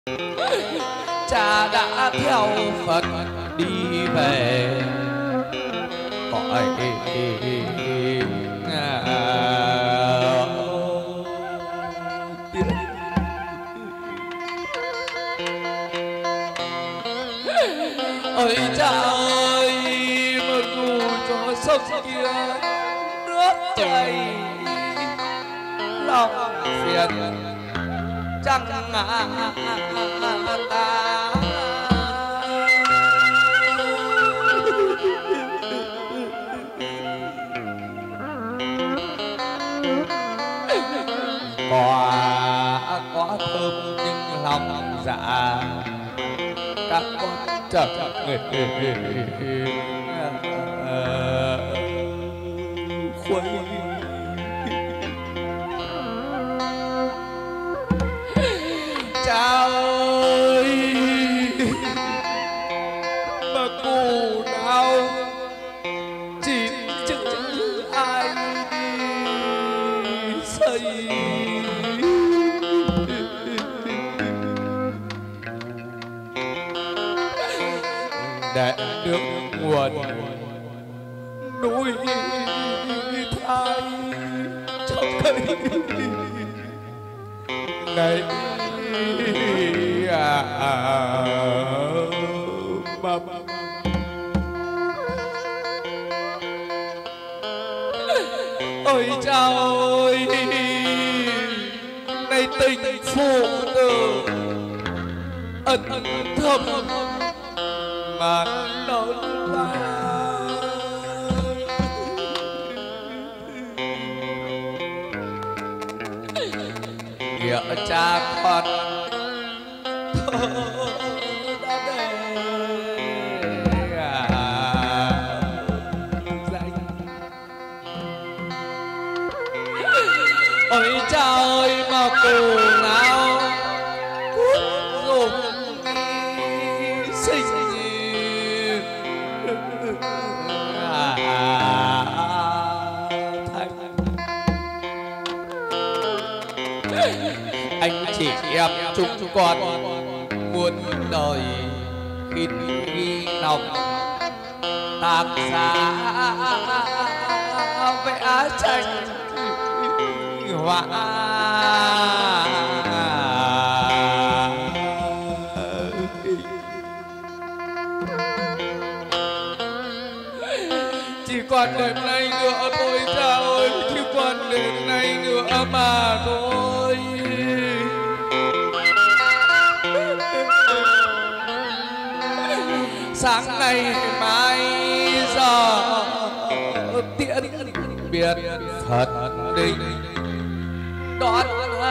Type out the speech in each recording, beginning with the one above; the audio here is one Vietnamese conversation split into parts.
Cha đã theo Phật đi về cõi ơi cha ơi, mà dù cho sông kia nước chảy lòng phiền chẳng ta có thơm nhưng lòng dạ các con chẳng khuấy. Cha ơi, mà cụ nào chỉ chữ ai xây để được nguồn nuôi thai cho cây này mầm. Ôi cha ơi, này tình phụ tử ân thâm mà lớn lao, nghĩa cha con thơ đã để danh. Ôi cha ơi, mà cụ nào dùng sinh anh chị em chúng con muôn đời khi ghi lòng tác giả vẽ tranh họa chỉ còn đêm nay nữa thôi cha ơi, chỉ còn đêm nay nữa mà thôi. Sáng nay mai giờ tiễn biệt Phật đình đón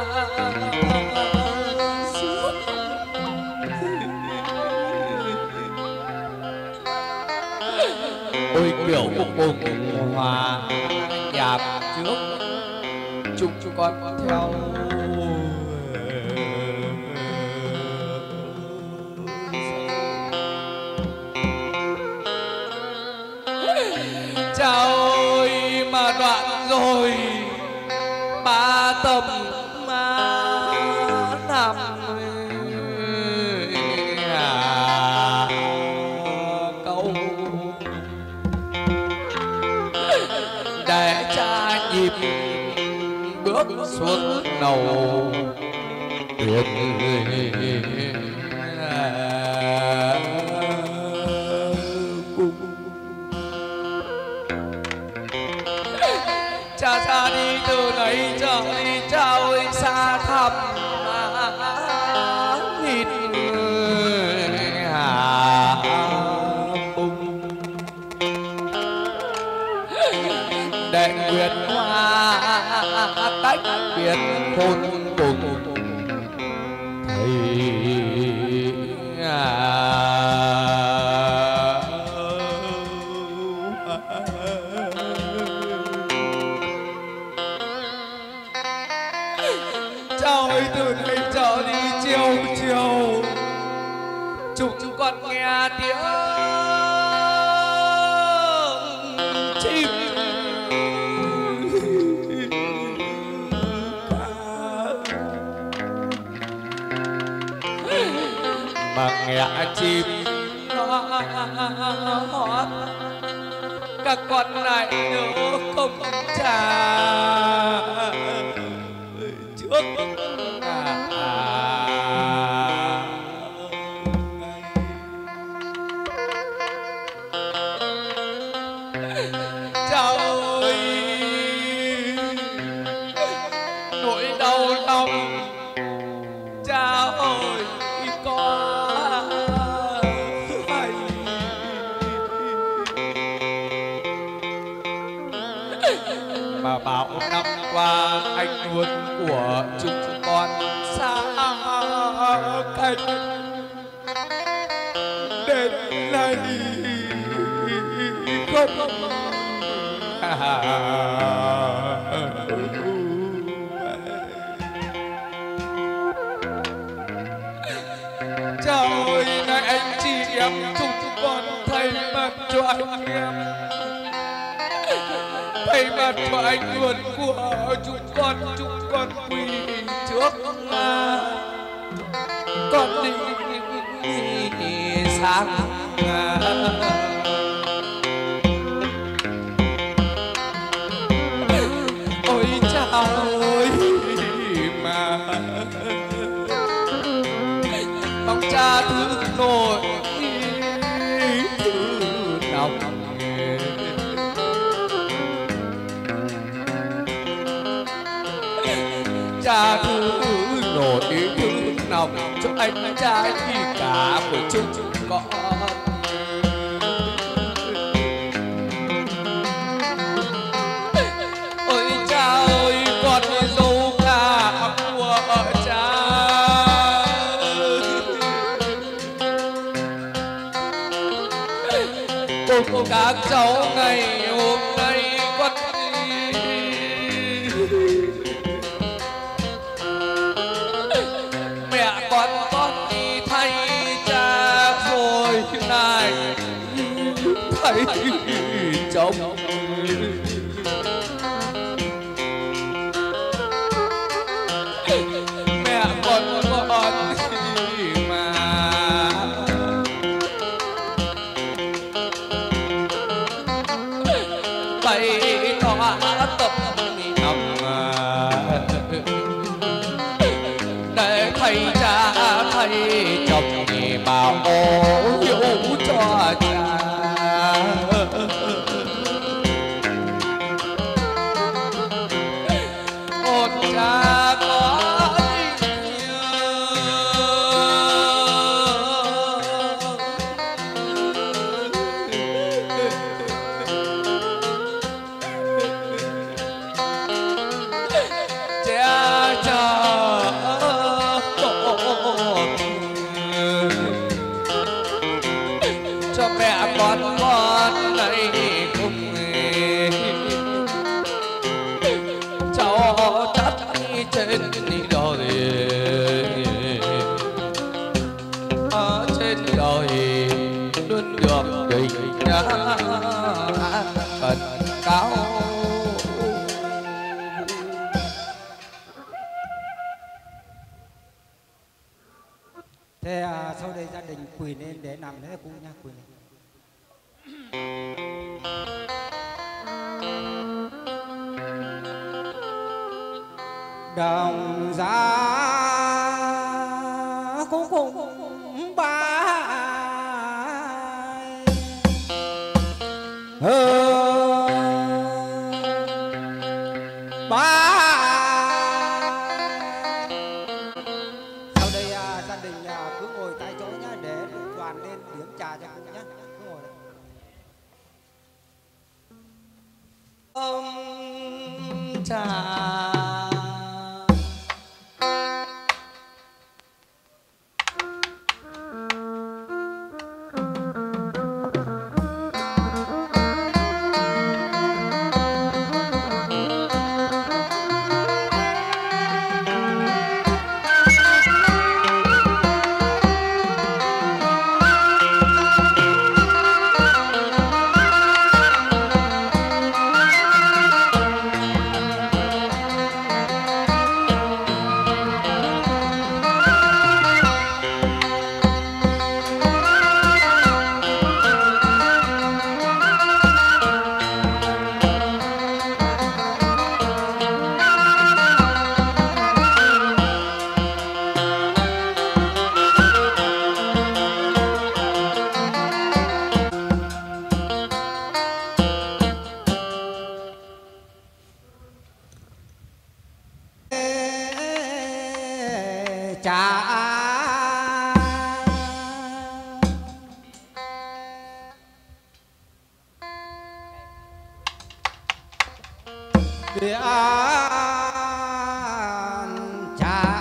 ôi kiểu cùng hòa nhạc trước chúc con theo cha ơi, mà đoạn rồi ba tâm ma nằm câu để cha nhịp bước xuống đầu tuyệt. Cha ra đi từ đây trở đi cha ơi, xa thăm thịt bùng để nguyệt hoa tách biệt khôn cùng thầy ơi, từ đây trở đi chiều chiều chúng con nghe tiếng chim mà nghe chim nó hót các con lại nữa không trả trước cha ơi nỗi đau lòng cha ơi có hay mà bao năm qua anh luôn của chúng con xa cách đến nay không cha ơi này anh chị em chúng con thay mặt cho anh em thay mặt cho anh luôn của chúng con quỳ trước con đi sáng ôi cha ơi mà mong cha thứ nỗi thứ lòng cha thứ nỗi thứ lòng cho anh cha khi cả của chúng con ôi cha ơi con dâu cả của cha cùng các cháu ngày hôm nay con mẹ con đi thay cha rồi này thấy chồng mẹ con mà bày tỏ tập nằm để thầy cha thầy chồng thì bảo hiếu cho cha một cha có cho mẹ con này cùng cháu chắt trên đời ở trên đời luôn được định cần cao. Thế sau đây gia đình quỳ lên để nằm thế cụ nha, quỳ lên. Đồng giá cũng cùng ba ba. Sau đây gia đình cứ ngồi tại chỗ nhá để đoàn lên điểm trà cho cụ nhá. Cứ ngồi đây. Ông trà địa trà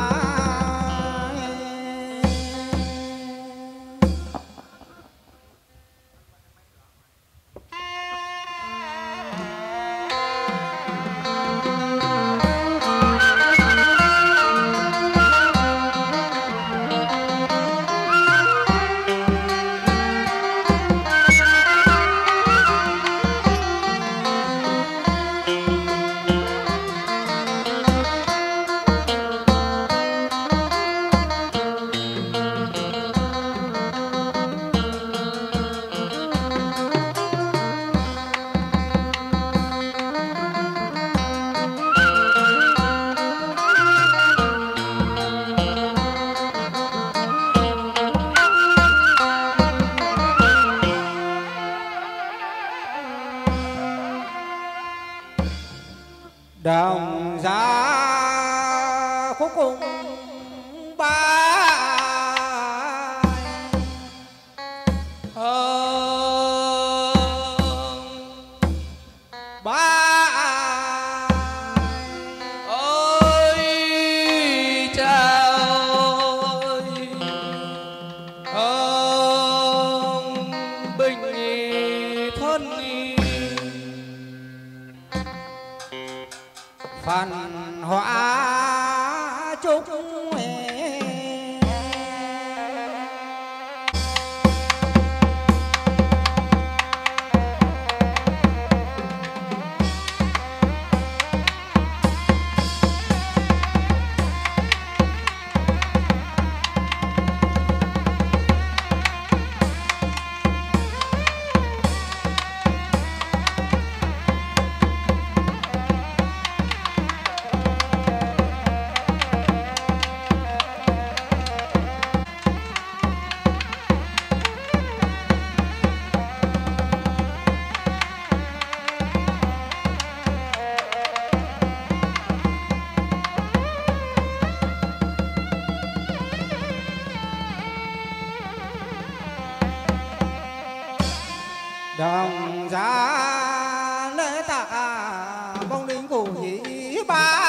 đồng giá cuối cùng ba ơi chào bình thân phan hóa chúc đồng giá lễ tạ bông đinh của nhĩ ba.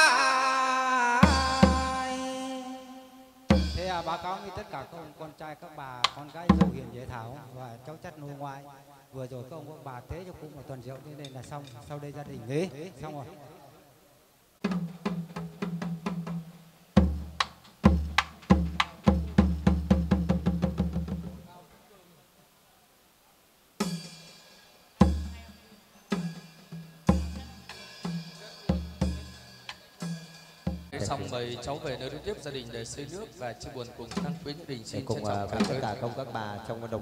Thế báo cáo với tất cả các ông con trai các bà con gái dâu hiền dễ thảo và cháu chắt nuôi ngoại, vừa rồi các ông các bà tế cho cũng một tuần rượu nên là xong. Sau đây gia đình nghỉ xong rồi. Xong mời cháu về nơi tiếp gia đình để xây nước và chia buồn cùng thăng quyến gia đình. Xin cùng trân trọng tất cả công các bà trong đồng